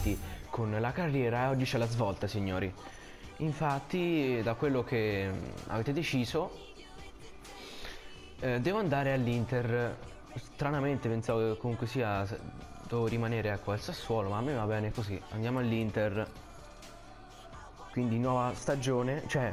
avanti con la carriera e oggi c'è la svolta, signori. Infatti, da quello che avete deciso, devo andare all'Inter. Stranamente pensavo che comunque sia devo rimanere ecco, al Sassuolo, ma a me va bene così. Andiamo all'Inter. Quindi nuova stagione, cioè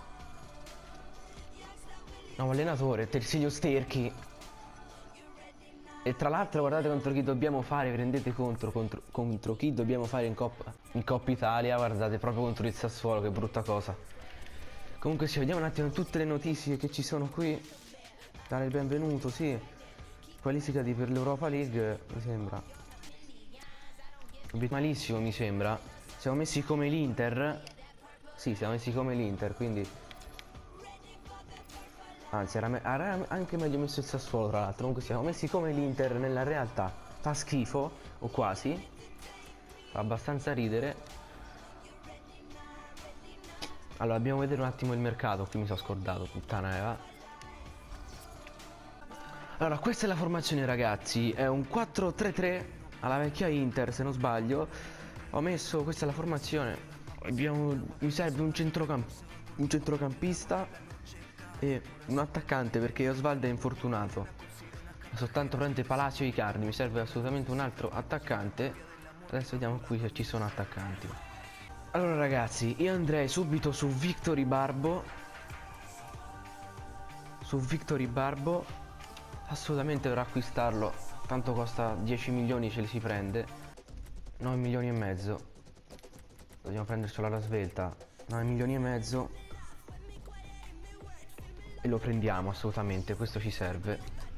nuovo allenatore, Tersilio Sterchi. E tra l'altro guardate contro chi dobbiamo fare, vi rendete contro chi dobbiamo fare in Coppa Italia, guardate proprio contro il Sassuolo, che brutta cosa. Comunque ci vediamo un attimo tutte le notizie che ci sono qui. Dare il benvenuto, sì. Qualificati per l'Europa League, mi sembra. Malissimo mi sembra. Siamo messi come l'Inter. Sì, siamo messi come l'Inter, quindi anzi era anche meglio messo il Sassuolo tra l'altro. Comunque siamo messi come l'Inter nella realtà. Fa schifo, o quasi. Fa abbastanza ridere. Allora dobbiamo vedere un attimo il mercato. Qui mi sono scordato, puttana Eva. Allora questa è la formazione ragazzi. È un 4-3-3 alla vecchia Inter se non sbaglio. Ho messo, questa è la formazione. Mi serve un centrocampista e un attaccante perché Osvaldo è infortunato. Soltanto prende Palacio e Icardi. Mi serve assolutamente un altro attaccante. Adesso vediamo qui se ci sono attaccanti. Allora ragazzi, io andrei subito su Victory Barbo. Assolutamente dovrò acquistarlo. Tanto costa 10 milioni, ce li si prende. 9 milioni e mezzo. Dobbiamo prendercelo alla svelta. 9 milioni e mezzo. E lo prendiamo assolutamente, questo ci serve.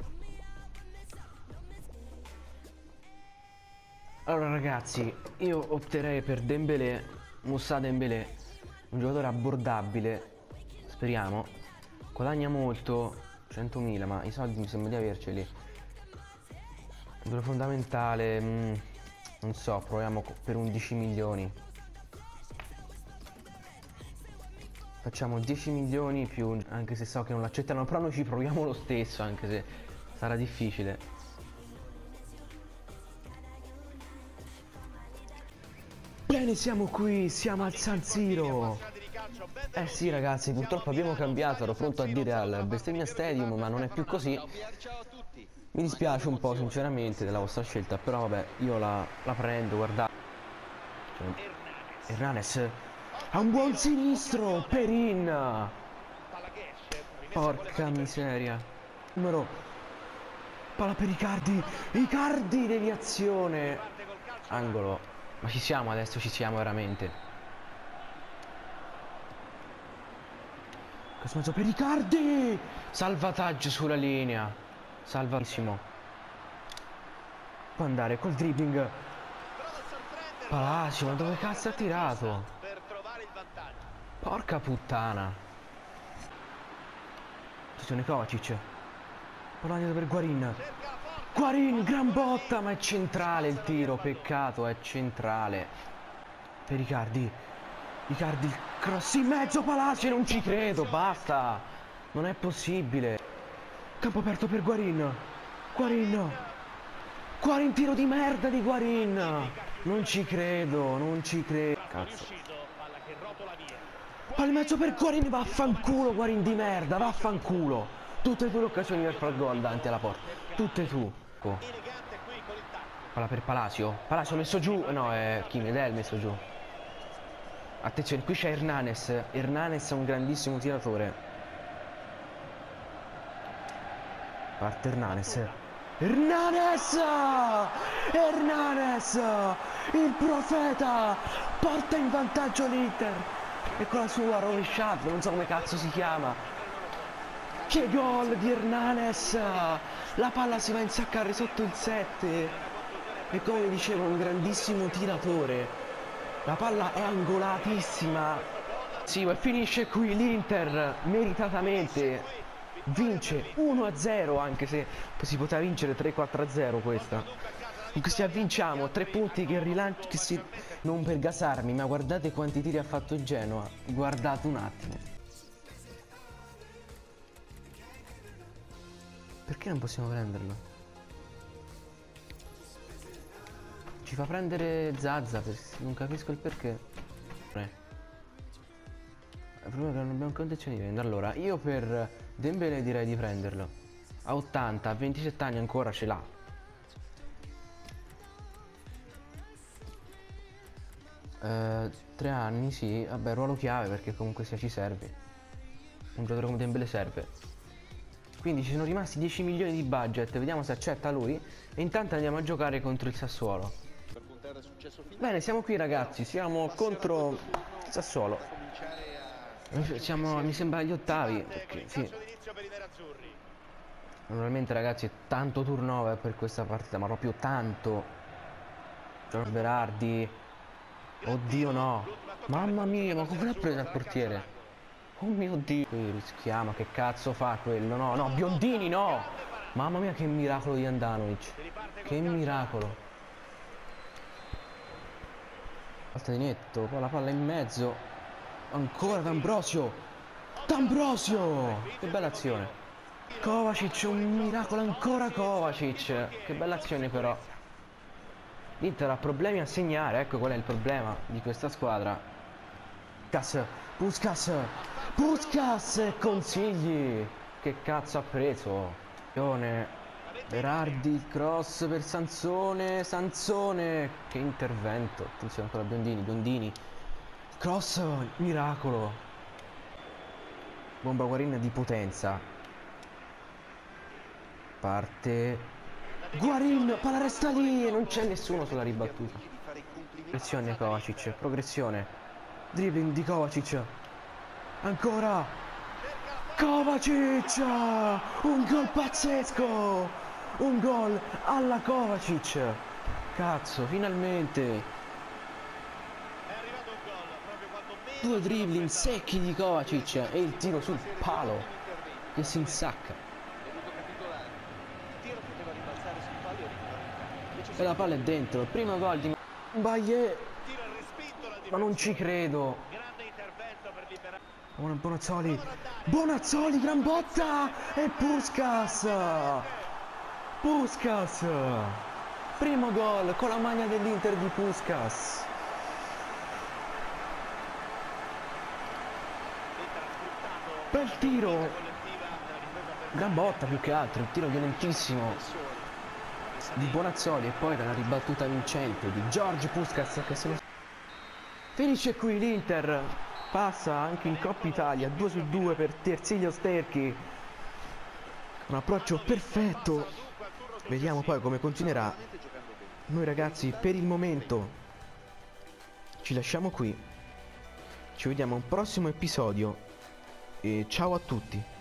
Allora ragazzi, io opterei per Dembélé, Moussa Dembélé, un giocatore abbordabile, speriamo. Guadagna molto, 100.000, ma i soldi mi sembra di averceli. Giocatore fondamentale, non so, proviamo per 11 milioni. Facciamo 10 milioni più, anche se so che non l'accettano, però noi ci proviamo lo stesso, anche se sarà difficile. Bene, siamo qui, siamo al San Siro. Eh sì ragazzi, purtroppo abbiamo cambiato, ero pronto a dire al Bestemmia Stadium, ma non è più così. Mi dispiace un po' sinceramente della vostra scelta, però vabbè, io la prendo, guardate. Hernanes ha un buon sinistro, Perin. Porca miseria. Palla per Icardi, deviazione. Angolo. Ma ci siamo adesso, ci siamo veramente. Questo mezzo per Icardi. Salvataggio sulla linea. Salvatissimo. Può andare col dribbling. Palacio, ma dove cazzo ha tirato? Porca puttana. Attenzione Kovacic. Palla per Guarin, gran botta, ma è centrale il tiro, peccato, è centrale. Per Icardi, il cross in mezzo, Palacio, non ci credo, basta. Non è possibile. Campo aperto per Guarin, tiro di merda di Guarin. Non ci credo, Cazzo. Palla in mezzo per Guarin, vaffanculo Guarin di merda, vaffanculo. Tutte e due le occasioni per far gol davanti alla porta, tutte e tu. Palla per Palacio messo giù, no è Medel messo giù. Attenzione, qui c'è Hernanes è un grandissimo tiratore. Parte Hernanes, il profeta, porta in vantaggio l'Inter e con la sua rovesciata, non so come cazzo si chiama. Che gol di Hernanes! La palla si va a insaccare sotto il 7 e come dicevo un grandissimo tiratore. La palla è angolatissima. Sì, ma finisce qui l'Inter meritatamente vince 1-0, anche se si poteva vincere 3-4-0 questa. Comunque sia, vinciamo 3 punti che rilancio, non per gasarmi, ma guardate quanti tiri ha fatto il Genoa. Guardate un attimo. Perché non possiamo prenderlo? Ci fa prendere Zaza, non capisco il perché. È proprio che non abbiamo condizioni di vendere. Allora, io per Dembélé direi di prenderlo. A 80, a 27 anni ancora ce l'ha. 3 anni, sì, vabbè, ruolo chiave perché comunque sia ci serve. Un giocatore come Dembélé serve. Quindi ci sono rimasti 10 milioni di budget, vediamo se accetta lui. E intanto andiamo a giocare contro il Sassuolo. Bene, siamo qui ragazzi, siamo contro il Sassuolo. Mi sembra agli ottavi, perché sì. Normalmente ragazzi è tanto turnover per questa partita, ma proprio tanto. Giorgio Berardi. Oddio no. Mamma mia, ma come l'ha presa il portiere? Oh mio Dio. Qui rischiamo, che cazzo fa quello? No, no, Biondini no. Mamma mia che miracolo di Andanovic. Che miracolo. Falta di netto, poi la palla in mezzo. Ancora D'Ambrosio. D'Ambrosio. Che bella azione. Kovacic, un miracolo ancora Kovacic. Che bella azione però. L'Inter ha problemi a segnare, ecco qual è il problema di questa squadra. Puskas, consigli. Che cazzo ha preso? Berardi, cross per Sansone. Che intervento. Attenzione ancora Biondini. Cross, miracolo. Bomba Guarin di potenza. Parte Guarin, palla resta lì e non c'è nessuno sulla ribattuta. Progressione Kovacic, progressione. Dribbling di Kovacic. Ancora Kovacic. Un gol pazzesco. Un gol alla Kovacic. Cazzo, finalmente. Due dribbling secchi di Kovacic e il tiro sul palo che si insacca. E la palla è dentro, il primo gol di Baie. Ma non ci credo. Bonazzoli, gran botta. E Puskas. Primo gol con la maglia dell'Inter di Puskas. Bel tiro. Gran botta più che altro, un tiro violentissimo di Bonazzoli e poi dalla ribattuta vincente di George Puskas che se ne... Finisce qui l'Inter, passa anche in Coppa Italia 2-2 per Tersilio Sterchi, un approccio perfetto. Vediamo poi come continuerà. Noi ragazzi per il momento ci lasciamo qui, ci vediamo a un prossimo episodio e ciao a tutti.